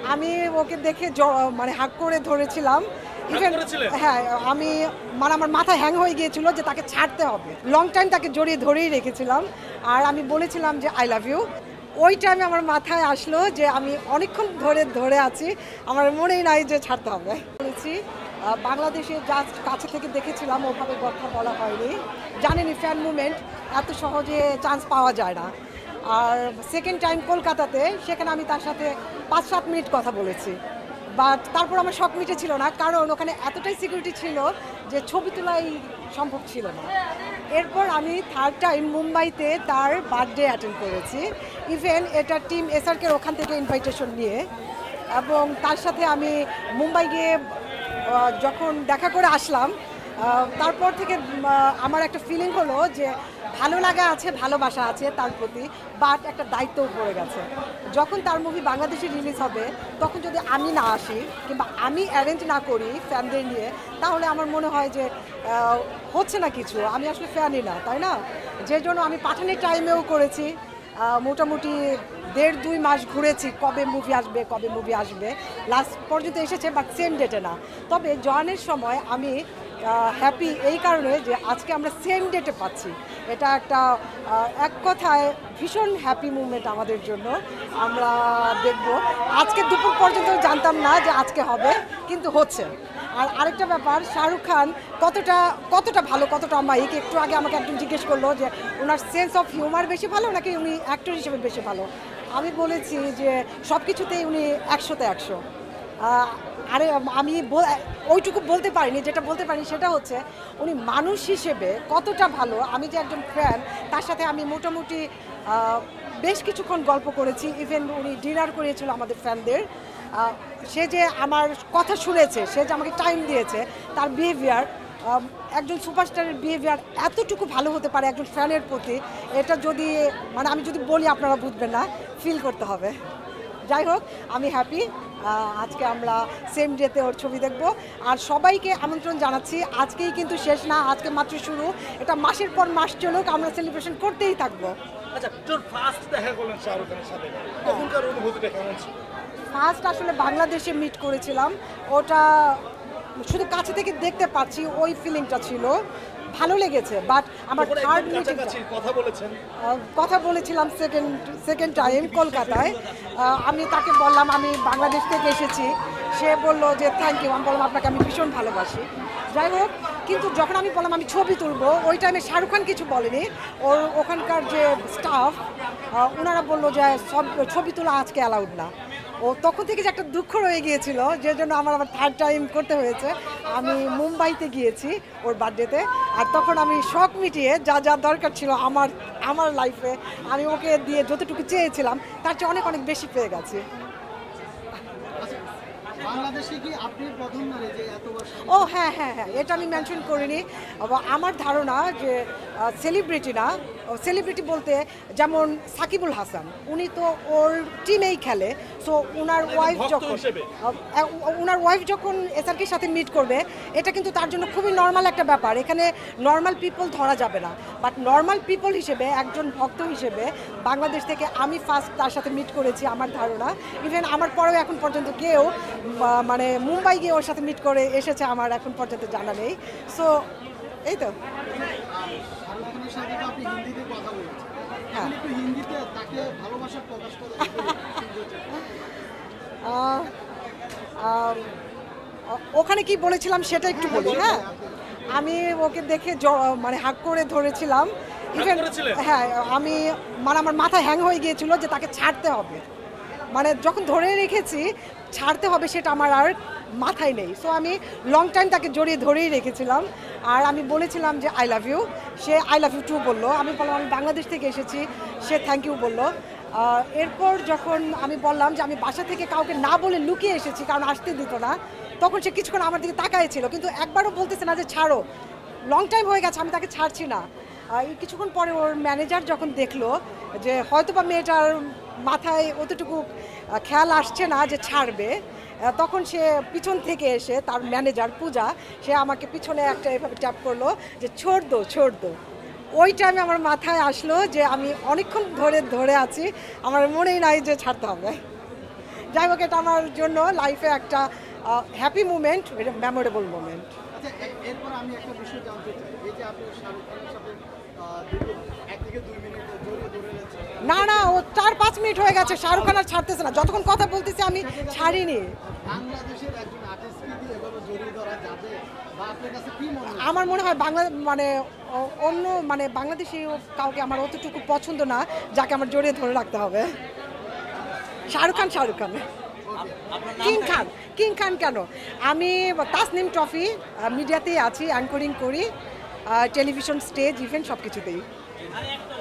আমি ওকে দেখে মানে হাক করে ধরেছিলাম। হ্যাঁ, আমি মানে আমার মাথা হ্যাং হয়ে গিয়েছিল যে তাকে ছাড়তে হবে। লং টাইম তাকে জড়িয়ে ধরেই রেখেছিলাম আর আমি বলেছিলাম যে আই লাভ ইউ। ওই টাইমে আমার মাথায় আসলো যে আমি অনেকক্ষণ ধরে আছি, আমার মনেই নাই যে ছাড়তে হবে। বলেছি বাংলাদেশে জাস্ট কাছে থেকে দেখেছিলাম, ওভাবে কথা বলা হয়নি। জানেনই ফ্যান মুভমেন্ট এত সহজে চান্স পাওয়া যায় না। আর সেকেন্ড টাইম কলকাতাতে, সেখানে আমি তার সাথে 5-7 মিনিট কথা বলেছি, বাট তারপর আমার শখ মিটেছিল না, কারণ ওখানে এতটাই সিকিউরিটি ছিল যে ছবি তোলাই সম্ভব ছিল না। এরপর আমি থার্ড টাইম মুম্বাইতে তার বার্থডে অ্যাটেন্ড করেছি, ইভেন এটা টিম এসআরকের ওখান থেকে ইনভাইটেশন নিয়ে, এবং তার সাথে আমি মুম্বাই গিয়ে যখন দেখা করে আসলাম, তারপর থেকে আমার একটা ফিলিং হলো যে ভালো লাগা আছে, ভালোবাসা আছে তার প্রতি, বাট একটা দায়িত্বও পড়ে গেছে। যখন তার মুভি বাংলাদেশে রিলিজ হবে, তখন যদি আমি না আসি কিংবা আমি অ্যারেঞ্জ না করি ফ্যানদের নিয়ে, তাহলে আমার মনে হয় যে হচ্ছে না কিছু, আমি আসলে ফ্যানই না, তাই না? যে জন্য আমি পাঠানের টাইমেও করেছি, মোটামুটি 1.5-2 মাস ঘুরেছি কবে মুভি আসবে, লাস্ট পর্যন্ত এসেছে, বাট সেম ডেটে না। তবে জয়ানের সময় আমি হ্যাপি এই কারণে যে আজকে আমরা সেম ডেটে পাচ্ছি। এটা একটা এক কথায় ভীষণ হ্যাপি মুভমেন্ট আমাদের জন্য। আমরা দেখব, আজকে দুপুর পর্যন্ত জানতাম না যে আজকে হবে, কিন্তু হচ্ছে। আর আরেকটা ব্যাপার, শাহরুখ খান কতটা ভালো, কতটা অমায়িক। একটু আগে আমাকে একজন জিজ্ঞেস করলো যে ওনার সেন্স অফ হিউমার বেশি ভালো নাকি উনি অ্যাক্টর হিসেবে বেশি ভালো। আমি বলেছি যে সব কিছুতেই উনি 100-তে 100। আরে আমি ওইটুকু বলতে পারিনি, যেটা বলতে পারি সেটা হচ্ছে উনি মানুষ হিসেবে কতটা ভালো। আমি যে একজন ফ্যান, তার সাথে আমি মোটামুটি বেশ কিছুক্ষণ গল্প করেছি, ইভেন উনি ডিনার করিয়েছিল আমাদের ফ্যানদের। সে যে আমার কথা শুনেছে, সে যে আমাকে টাইম দিয়েছে, তার বিহেভিয়ার, একজন সুপারস্টারের বিহেভিয়ার এতটুকু ভালো হতে পারে একজন ফ্যানের প্রতি, এটা যদি মানে আমি যদি বলি আপনারা বুঝবেন না, ফিল করতে হবে। যাই হোক, আমি হ্যাপি। আজকে আমরা সেম ডেতে ওর ছবি দেখব, আর সবাইকে আমন্ত্রণ জানাচ্ছি। আজকেই কিন্তু শেষ না, আজকে মাত্র শুরু। এটা মাসের পর মাস চলুক, আমরা সেলিব্রেশন করতেই থাকবো। আচ্ছা, তোর ফার্স্ট দেখা করলেন শাহরুখ খানের সাথে, তখনকার অনুভূতিটা কেমন ছিল? ফার্স্ট আসলে বাংলাদেশে মিট করেছিলাম, ওটা শুধু কাছে থেকে দেখতে পাচ্ছি, ওই ফিলিংটা ছিল, ভালো লেগেছে। বাট আমার থার্ড মিটিং কথা বলেছিলাম সেকেন্ড টাইম কলকাতায়। আমি তাকে বললাম আমি বাংলাদেশ থেকে এসেছি, সে বলল যে থ্যাংক ইউ। আমি বললাম আপনাকে আমি ভীষণ ভালোবাসি। যাই হোক, কিন্তু যখন আমি বললাম আমি ছবি তুলবো, ওই টাইমে শাহরুখ খান কিছু বলেনি। ওখানকার যে স্টাফ, ওনারা বললো যে সব ছবি তোলা আজকে অ্যালাউড না। ও তখন থেকে যে একটা দুঃখ রয়ে গিয়েছিল, যে জন্য আমার আবার থার্ড টাইম করতে হয়েছে। আমি মুম্বাইতে গিয়েছি ওর বার্থডেতে, আর তখন আমি শখ মিটিয়ে যা দরকার ছিল আমার লাইফে, আমি ওকে দিয়ে যতটুকু চেয়েছিলাম তার চেয়ে অনেক বেশি পেয়ে গেছি। ও হ্যাঁ, এটা আমি মেনশন করিনি। আমার ধারণা যে সেলিব্রিটি বলতে যেমন সাকিবুল হাসান, উনি তো ওর টিমেই খেলে। সো ওনার ওয়াইফ যখন এসআরকের সাথে মিট করবে, এটা কিন্তু তার জন্য খুবই নর্মাল একটা ব্যাপার। এখানে নর্মাল পিপল ধরা যাবে না, বাট নর্মাল পিপল হিসেবে, একজন ভক্ত হিসেবে বাংলাদেশ থেকে আমি ফার্স্ট তার সাথে মিট করেছি আমার ধারণা। ইভেন আমার পরেও এখন পর্যন্ত কেউ মানে মুম্বাই গিয়ে ওর সাথে মিট করে এসেছে আমার এখন পর্যন্ত জানা নেই। সো এই তো। হ্যাঁ, ওখানে কি বলেছিলাম সেটা একটু বলি। হ্যাঁ, আমি ওকে দেখে মানে হাক করে ধরেছিলাম, ইভেন হ্যাঁ, আমি মানে আমার মাথা হ্যাং হয়ে গিয়েছিল যে তাকে ছাড়তে হবে, মানে যখন ধরে রেখেছি ছাড়তে হবে সেটা আমার আর মাথায় নেই। সো আমি লং টাইম তাকে জড়িয়ে ধরেই রেখেছিলাম, আর আমি বলেছিলাম যে আই লাভ ইউ। সে আই লাভ ইউ টু বললো। আমি বললাম আমি বাংলাদেশ থেকে এসেছি, সে থ্যাংক ইউ বললো। এরপর যখন আমি বললাম যে আমি বাসা থেকে কাউকে না বলে লুকিয়ে এসেছি, কারণ আসতে দিত না, তখন সে কিছুক্ষণ আমার দিকে তাকাইছিল, কিন্তু একবারও বলতেছে না যে ছাড়ো, লং টাইম হয়ে গেছে, আমি তাকে ছাড়ছি না। কিছুক্ষণ পরে ওর ম্যানেজার যখন দেখলো যে হয়তোবা মেয়েটার মাথায় অতটুকু খেয়াল আসছে না যে ছাড়বে, তখন সে পিছন থেকে এসে, তার ম্যানেজার পূজা, সে আমাকে পিছনে একটা এভাবে ট্যাপ করলো যে ছোড় দো। ওই টাইমে আমার মাথায় আসলো যে আমি অনেকক্ষণ ধরে আছি, আমার মনেই নাই যে ছাড়তে হবে। যাই হোক, এটা আমার জন্য লাইফে একটা হ্যাপি মুমেন্ট, মেমোরেবল মুমেন্ট। আচ্ছা, এরপর আমি একটা বিষয় জানতে চাই, এই যে আপনি শাহরুখ খানের সাথে 1 থেকে 2 মিনিট জড়িয়ে ধরে রেখেছেন। না, ও 4-5 মিনিট হয়ে গেছে, শাহরুখ খান আর ছাড়তেছে না। যতক্ষণ কথা বলতেছি আমি ছাড়িনি। বাংলাদেশের একজন আর্টিস্টকে কি এভাবে জড়িয়ে ধরা যাবে, বা আপনার কাছে কি মনে হয়? আমার মনে হয় অন্য বাংলাদেশি কাউকে আমার অতটুকু পছন্দ না যাকে আমার জড়িয়ে ধরে রাখতে হবে। শাহরুখ খান কিং খান কেন? আমি তাসনিম ট্রফি মিডিয়াতেই আছি, অ্যাঙ্করিং করি, টেলিভিশন, স্টেজ, ইভেন্ট সব কিছুতেই।